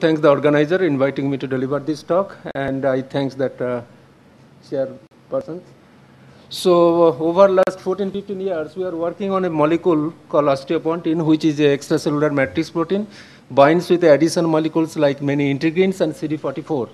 thank the organizer inviting me to deliver this talk, and I thank that chairperson. So over last 14-15 years, we are working on a molecule called osteopontin, which is a extracellular matrix protein, binds with addition molecules like many integrins and CD44.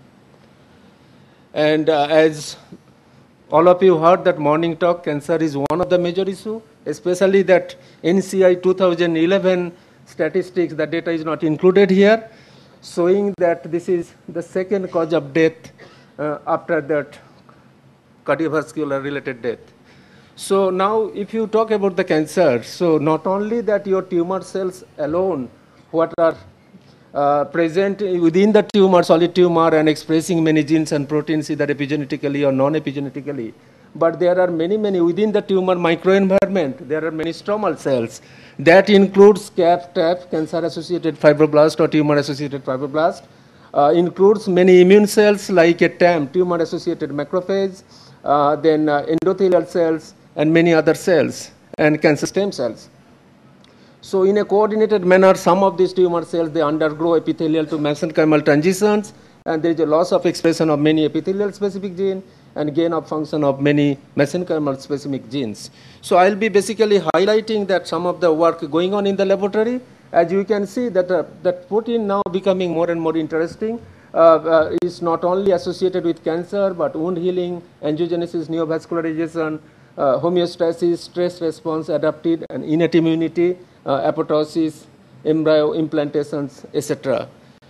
And as all of you heard that morning talk, cancer is one of the major issues, especially that NCI 2011 statistics, the data is not included here, showing that this is the second cause of death after that cardiovascular related death. So now if you talk about the cancer, so not only that your tumor cells alone, what are present within the tumor, solid tumor, and expressing many genes and proteins either epigenetically or non-epigenetically, but there are many within the tumor microenvironment. There are many stromal cells. That includes CAF, TAF, cancer-associated fibroblast or tumor-associated fibroblast. Includes many immune cells like a TAM, tumor-associated macrophage, then endothelial cells, and many other cells, and cancer stem cells. So in a coordinated manner, some of these tumor cells, they undergo epithelial to mesenchymal transitions, and there is a loss of expression of many epithelial specific genes and gain of function of many mesenchymal specific genes. So I'll be basically highlighting that some of the work going on in the laboratory. As you can see that that protein now becoming more and more interesting, is not only associated with cancer, but wound healing, angiogenesis, neovascularization, homeostasis, stress response, adaptive and innate immunity, apoptosis, embryo implantations, etc.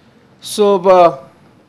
So,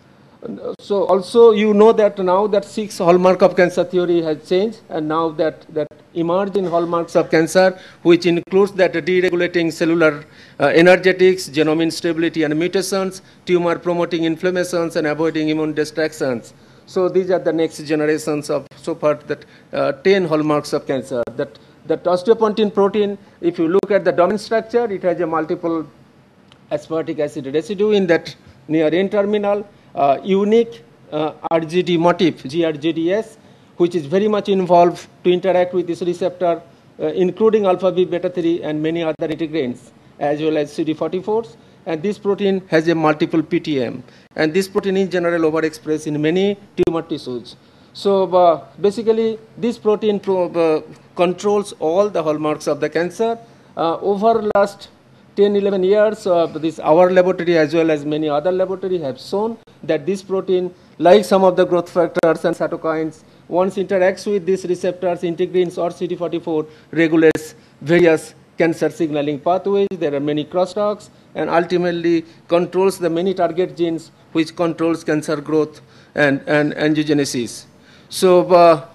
so also you know that now that 6 hallmark of cancer theory has changed, and now that emerging hallmarks of cancer, which includes that deregulating cellular energetics, genome instability and mutations, tumor promoting inflammations and avoiding immune distractions. So these are the next generations of so far that 10 hallmarks of cancer. That osteopontin protein, if you look at the domain structure, it has a multiple aspartic acid residue in that near N terminal, unique RGD motif, GRGDS, which is very much involved to interact with this receptor, including alpha V beta 3 and many other integrins, as well as CD44s. And this protein has a multiple PTM. And this protein in general overexpressed in many tumor tissues. So basically, this protein controls all the hallmarks of the cancer. Over last 10-11 years, our laboratory as well as many other laboratories have shown that this protein, like some of the growth factors and cytokines, once interacts with these receptors, integrins or CD44, regulates various cancer signaling pathways. There are many crosstalks, and ultimately controls the many target genes which controls cancer growth and angiogenesis. So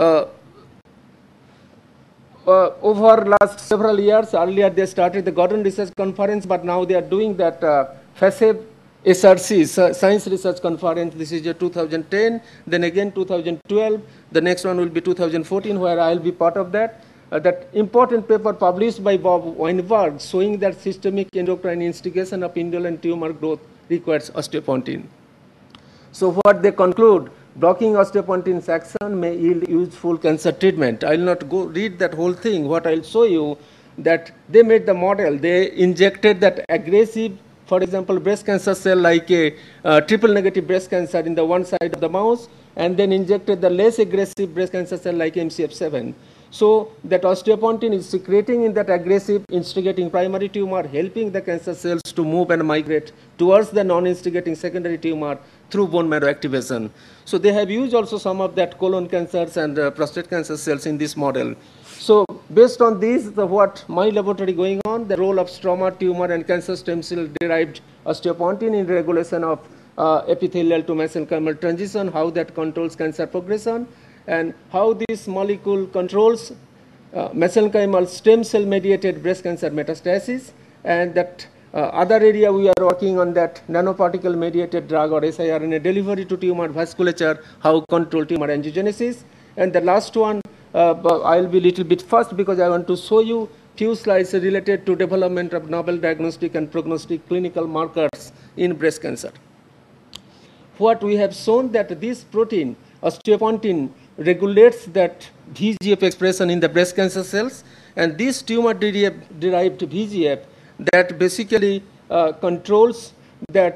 over last several years, earlier they started the Gordon Research Conference, but now they are doing that FASEB SRC, Science Research Conference. This is 2010, then again 2012. The next one will be 2014, where I will be part of that. That important paper published by Bob Weinberg showing that systemic endocrine instigation of indolent tumor growth requires osteopontin. So what they conclude, blocking osteopontin's action may yield useful cancer treatment. I will not go read that whole thing. What I will show you, that they made the model. They injected that aggressive, for example, breast cancer cell like a triple negative breast cancer in the one side of the mouse, and then injected the less aggressive breast cancer cell like MCF7. So that osteopontin is secreting in that aggressive instigating primary tumor, helping the cancer cells to move and migrate towards the non-instigating secondary tumor through bone marrow activation. So they have used also some of that colon cancers and prostate cancer cells in this model. So based on these, what my laboratory going on, the role of stroma, tumor, and cancer stem cell derived osteopontin in regulation of epithelial to mesenchymal transition, how that controls cancer progression, and how this molecule controls mesenchymal stem cell mediated breast cancer metastasis, and that other area we are working on that nanoparticle mediated drug or siRNA delivery to tumor vasculature, how control tumor angiogenesis. And the last one, I'll be a little bit fast because I want to show you few slides related to development of novel diagnostic and prognostic clinical markers in breast cancer. What we have shown that this protein, osteopontin, regulates that VEGF expression in the breast cancer cells, and this tumor derived VEGF that basically controls that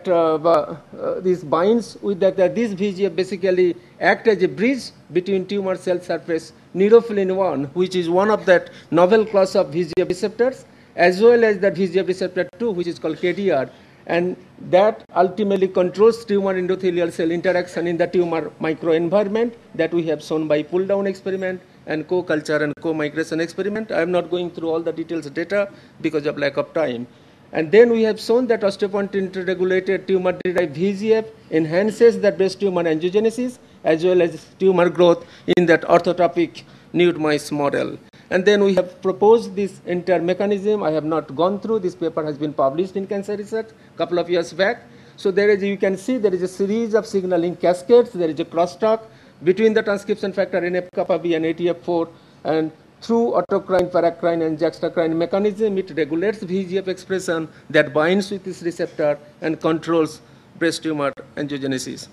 this binds with that this VEGF basically act as a bridge between tumor cell surface neuropilin 1, which is one of that novel class of VEGF receptors, as well as that VEGF receptor 2, which is called KDR, and that ultimately controls tumor endothelial cell interaction in the tumor microenvironment that we have shown by pull-down experiment and co-culture and co-migration experiment. I am not going through all the details of data because of lack of time. And then we have shown that osteopontin-regulated tumor-derived VEGF enhances the breast tumor angiogenesis as well as tumor growth in that orthotopic nude mice model. And then we have proposed this entire mechanism. I have not gone through. This paper has been published in Cancer Research a couple of years back. So there is, you can see there is a series of signaling cascades. There is a crosstalk between the transcription factor NF-kappa B and ATF4, and through autocrine, paracrine, and juxtacrine mechanism, it regulates VEGF expression that binds with this receptor and controls breast tumor angiogenesis.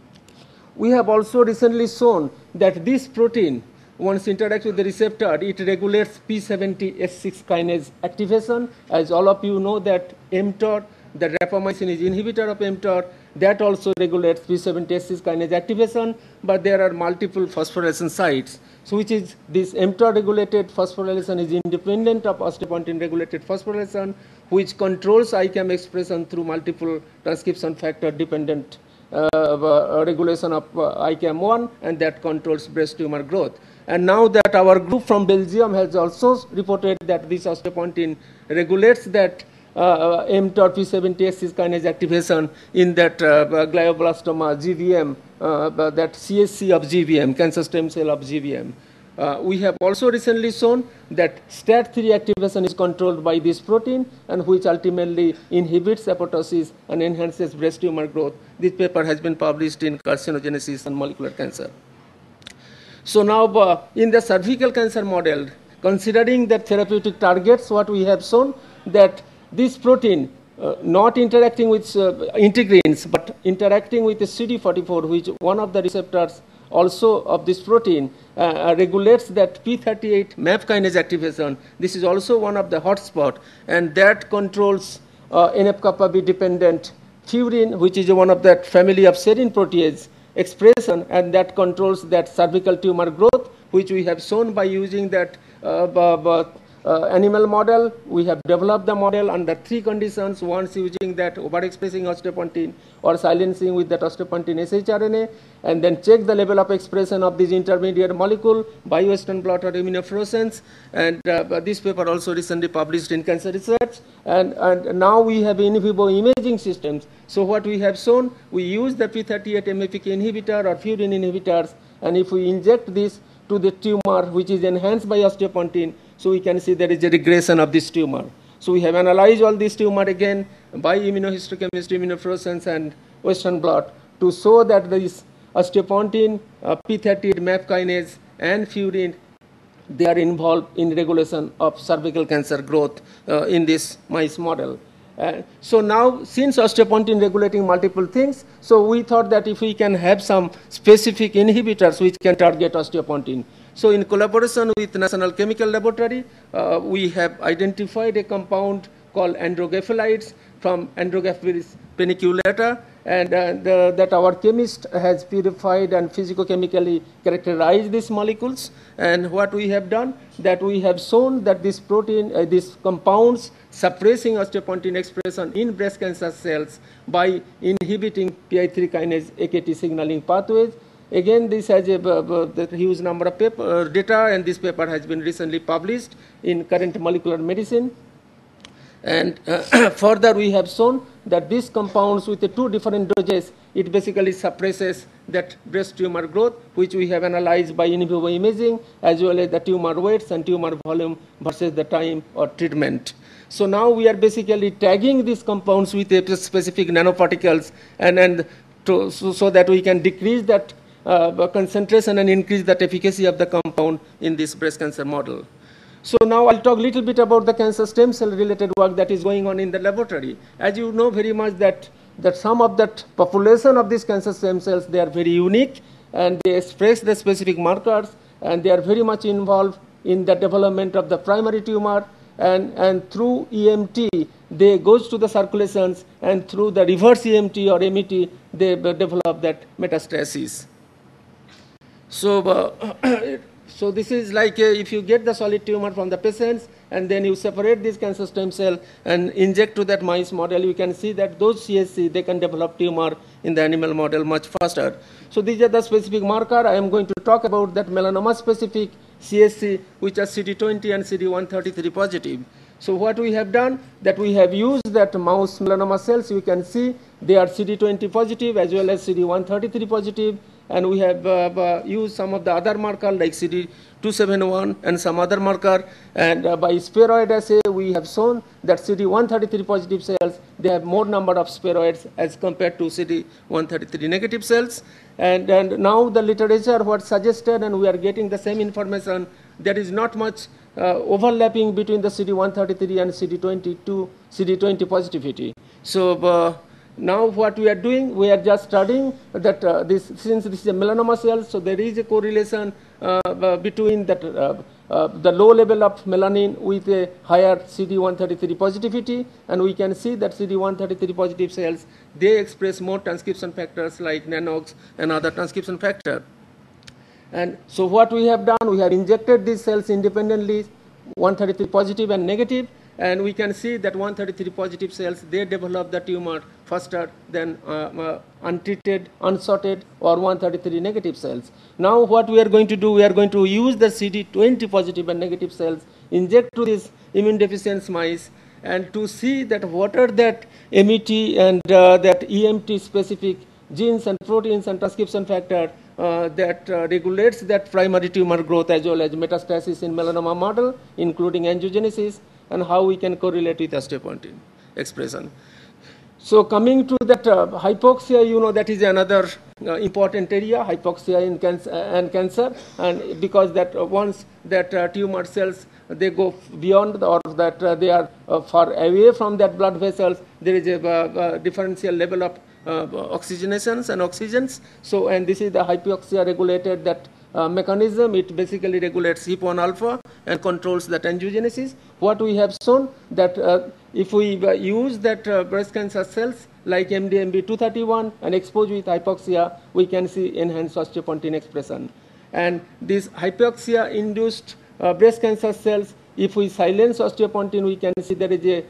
We have also recently shown that this protein, once interacts with the receptor, it regulates P70S6 kinase activation. As all of you know that mTOR, the rapamycin is inhibitor of mTOR, that also regulates P70S6 kinase activation, but there are multiple phosphorylation sites. So which is this mTOR regulated phosphorylation is independent of osteopontin regulated phosphorylation, which controls ICAM expression through multiple transcription factor dependent regulation of ICAM1, and that controls breast tumor growth. And now that our group from Belgium has also reported that this osteopontin regulates that mTOR P70S6 kinase activation in that glioblastoma GVM, that CSC of GVM, cancer stem cell of GVM. We have also recently shown that STAT3 activation is controlled by this protein, and which ultimately inhibits apoptosis and enhances breast tumor growth. This paper has been published in Carcinogenesis and Molecular Cancer. So now in the cervical cancer model, considering the therapeutic targets, what we have shown that this protein not interacting with integrins, but interacting with the CD44, which one of the receptors also of this protein, regulates that P38 MAP kinase activation. This is also one of the hotspot, and that controls NF-kappa B dependent furin, which is one of that family of serine protease expression, and that controls that cervical tumor growth, which we have shown by using that animal model. We have developed the model under 3 conditions. Once using that overexpressing osteopontin or silencing with that osteopontin shRNA, and then check the level of expression of this intermediate molecule by Western blot or immunofluorescence. And this paper also recently published in Cancer Research. And now we have in vivo imaging systems. So what we have shown, we use the P38 MAPK inhibitor or furin inhibitors, and if we inject this to the tumor which is enhanced by osteopontin, so we can see there is a regression of this tumor. So we have analyzed all this tumor again by immunohistochemistry, immunofluorescence, and Western blot to show that this osteopontin, P38 MAP kinase, and furin, they are involved in regulation of cervical cancer growth in this mice model. So now, since osteopontin regulating multiple things, so we thought that if we can have some specific inhibitors which can target osteopontin. So in collaboration with National Chemical Laboratory, we have identified a compound called androgephilides from Androgephilus paniculata, and that our chemist has purified and physicochemically characterized these molecules. And what we have done, that we have shown that this protein, these compounds suppressing osteopontin expression in breast cancer cells by inhibiting PI3 kinase AKT signaling pathways. Again, this has a huge number of data, and this paper has been recently published in Current Molecular Medicine. And further, we have shown that these compounds with the 2 different doses, it basically suppresses that breast tumor growth, which we have analyzed by in vivo imaging, as well as the tumor weights and tumor volume versus the time or treatment. So now we are basically tagging these compounds with specific nanoparticles, and so that we can decrease that concentration and increase that efficacy of the compound in this breast cancer model. So now I'll talk a little bit about the cancer stem cell related work that is going on in the laboratory. As you know very much that some of that population of these cancer stem cells, they are very unique, and they express the specific markers, and they are very much involved in the development of the primary tumor, and through EMT, they goes to the circulations, and through the reverse EMT or MET, they develop that metastasis. So, so this is like if you get the solid tumor from the patients, and then you separate this cancer stem cell and inject to that mice model, you can see that those CSC, they can develop tumor in the animal model much faster. So these are the specific marker. I am going to talk about that melanoma specific CSC, which are CD20 and CD133 positive. So what we have done, that we have used that mouse melanoma cells. You can see they are CD20 positive as well as CD133 positive. And we have used some of the other marker like CD271 and some other marker. And by spheroid assay, we have shown that CD133 positive cells, they have more number of spheroids as compared to CD133 negative cells. And now the literature what suggested, and we are getting the same information, there is not much overlapping between the CD133 and CD20 positivity. So now what we are doing, we are just studying that since this is a melanoma cell, so there is a correlation between that the low level of melanin with a higher CD133 positivity, and we can see that CD133 positive cells, they express more transcription factors like NANOX and other transcription factor. And so what we have done, we have injected these cells independently, 133 positive and negative, and we can see that 133 positive cells, they develop the tumor faster than untreated, unsorted, or 133 negative cells. Now what we are going to do, we are going to use the CD20 positive and negative cells, inject to these immune deficient mice, and to see that what are that MET and that EMT specific genes and proteins and transcription factor that regulates that primary tumor growth as well as metastasis in melanoma model, including angiogenesis, and how we can correlate with osteopontin expression. So coming to that hypoxia, you know, that is another important area, hypoxia in cancer, and because that once that tumor cells, they go beyond or that they are far away from that blood vessels, there is a differential level of oxygenations and oxygens. So, and this is the hypoxia regulated that mechanism. It basically regulates HIF-1 alpha and controls that angiogenesis. What we have shown that if we use that breast cancer cells like MDMB231 and expose with hypoxia, we can see enhanced osteopontin expression. And this hypoxia induced breast cancer cells, if we silence osteopontin, we can see there is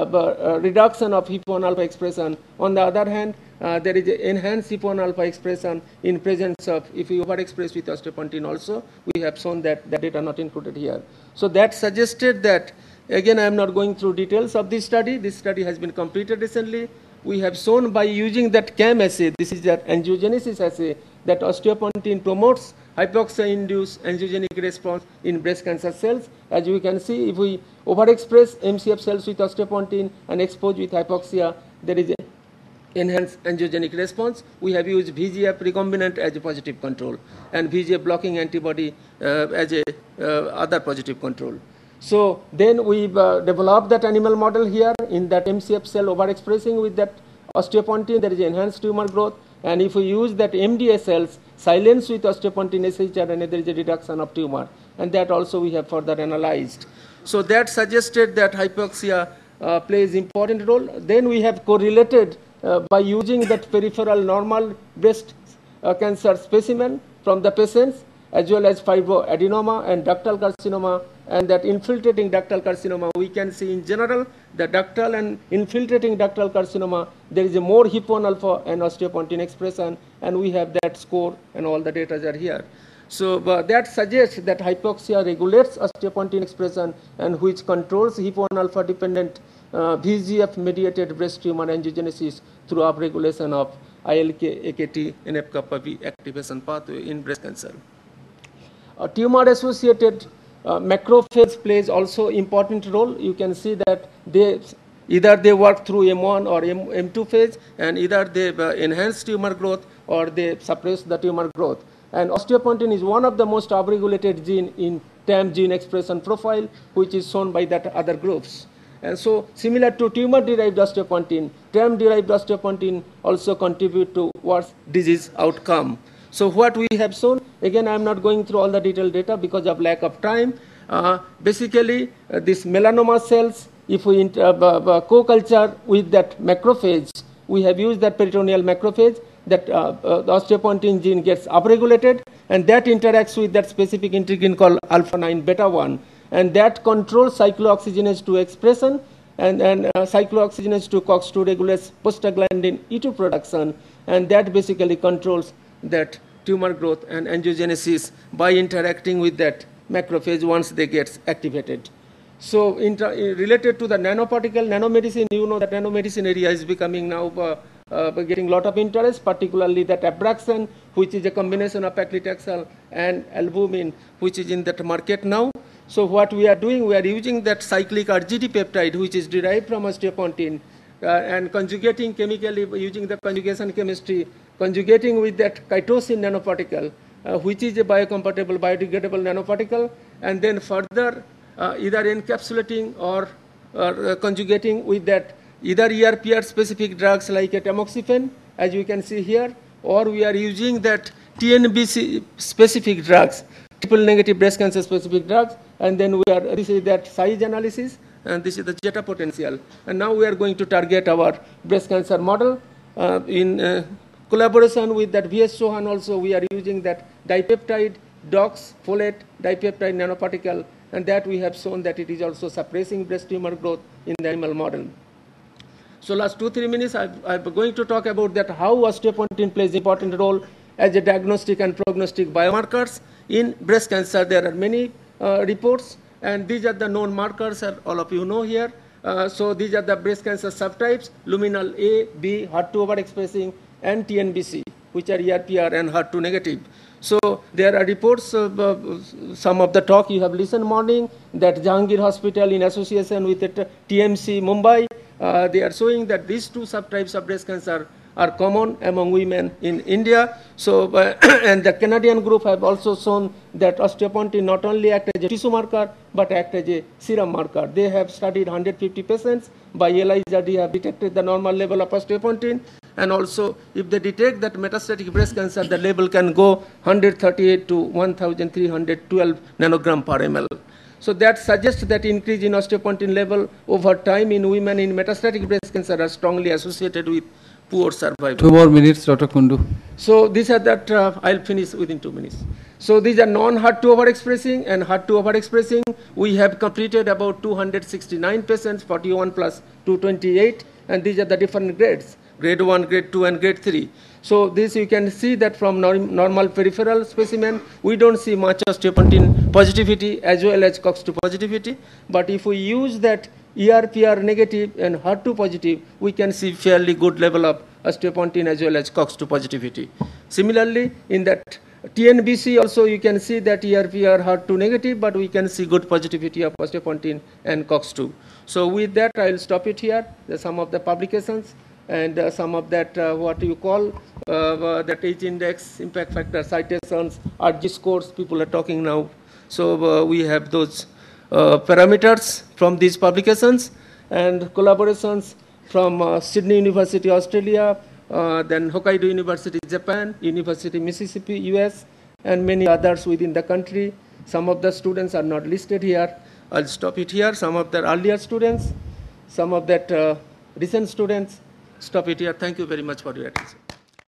a reduction of HIF-1 alpha expression. On the other hand, there is enhanced HIF-1 alpha expression in presence of, if we overexpress with osteopontin also, we have shown that the data not included here. So that suggested that, again, I am not going through details of this study. This study has been completed recently. We have shown by using that CAM assay, this is that angiogenesis assay, that osteopontin promotes hypoxia-induced angiogenic response in breast cancer cells. As you can see, if we overexpress MCF cells with osteopontin and expose with hypoxia, there is a enhanced angiogenic response. We have used VEGF recombinant as a positive control and VEGF blocking antibody as a other positive control. So then we developed that animal model here in that MCF cell overexpressing with that osteopontin, there is enhanced tumor growth. And if we use that MDA cells silenced with osteopontin shRNA, there is a reduction of tumor. And that also we have further analyzed. So that suggested that hypoxia plays important role. Then we have correlated by using that peripheral normal breast cancer specimen from the patients, as well as fibroadenoma and ductal carcinoma, and that infiltrating ductal carcinoma, we can see in general the ductal and infiltrating ductal carcinoma, there is a more HIF-1 alpha and osteopontin expression, and we have that score and all the data are here. So that suggests that hypoxia regulates osteopontin expression and which controls HIF-1 alpha dependent VEGF mediated breast tumor angiogenesis through upregulation of ILK, AKT, NF-kappa B activation pathway in breast cancer. Tumor-associated macrophage plays also important role. You can see that either they work through M1 or M2 phase, and either they enhance tumor growth or they suppress the tumor growth. And osteopontin is one of the most upregulated gene in TAM gene expression profile, which is shown by that other groups. And so similar to tumor-derived osteopontin, TAM-derived osteopontin also contribute to worse disease outcome. So what we have shown, again, I am not going through all the detailed data because of lack of time, Basically, this melanoma cells, if we co-culture with that macrophage, we have used that peritoneal macrophage, that the osteopontin gene gets upregulated, and that interacts with that specific integrin called alpha-9 beta-1, and that controls cyclooxygenase 2 expression, and cyclooxygenase 2 COX-2 regulates prostaglandin E2 production, and that basically controls that tumor growth and angiogenesis by interacting with that macrophage once they get activated. So related to the nanoparticle, nanomedicine, you know that nanomedicine area is becoming now getting a lot of interest, particularly that Abraxane, which is a combination of paclitaxel and albumin, which is in that market now. So what we are doing, we are using that cyclic RGD peptide, which is derived from osteopontin, and conjugating chemically using the conjugation chemistry, conjugating with that chitosin nanoparticle, which is a biocompatible, biodegradable nanoparticle, and then further either encapsulating or conjugating with that either ERPR specific drugs like a tamoxifen, as you can see here, or we are using that TNBC specific drugs, triple negative breast cancer specific drugs, and then this is that size analysis, and this is the zeta potential. And now we are going to target our breast cancer model in collaboration with that VS Chauhan. Also, we are using that dipeptide DOX folate dipeptide nanoparticle, and that we have shown that it is also suppressing breast tumor growth in the animal model. So last 2-3 minutes, I'm going to talk about that how osteopontin plays an important role as a diagnostic and prognostic biomarkers in breast cancer. There are many reports, and these are the known markers, and all of you know here. So these are the breast cancer subtypes: luminal A, B, HER2 overexpressing, and TNBC, which are ERPR and HER2 negative. So there are reports, some of the talk you have listened morning, that Jahangir Hospital in association with the TMC Mumbai, they are showing that these two subtypes of breast cancer are common among women in India. So, and the Canadian group have also shown that osteopontin not only act as a tissue marker, but act as a serum marker. They have studied 150 patients. By ELISA, they have detected the normal level of osteopontin. And also, if they detect that metastatic breast cancer, the level can go 138 to 1,312 nanogram per ml. So that suggests that increase in osteopontin level over time in women in metastatic breast cancer are strongly associated with poor survival. 2 more minutes, Dr. Kundu. So these are that, I'll finish within 2 minutes. So these are non-HER2 overexpressing and HER2 overexpressing. We have completed about 269 patients, 41 plus 228, and these are the different grades, grade 1, grade 2, and grade 3. So this you can see that from normal peripheral specimen, we don't see much osteopontin positivity as well as COX-2 positivity. But if we use that ERPR negative and HER2 positive, we can see fairly good level of osteopontin as well as COX-2 positivity. Similarly, in that TNBC also you can see that ERPR HER2 negative, but we can see good positivity of osteopontin and COX-2. So with that, I'll stop it here. There's some of the publications and some of that what you call that age index, impact factor, citations, RG scores, people are talking now. So we have those parameters from these publications and collaborations from Sydney University, Australia, then Hokkaido University, Japan, University Mississippi, US, and many others within the country. Some of the students are not listed here. I'll stop it here. Some of the earlier students, some of that recent students. Stop it here. Thank you very much for your attention.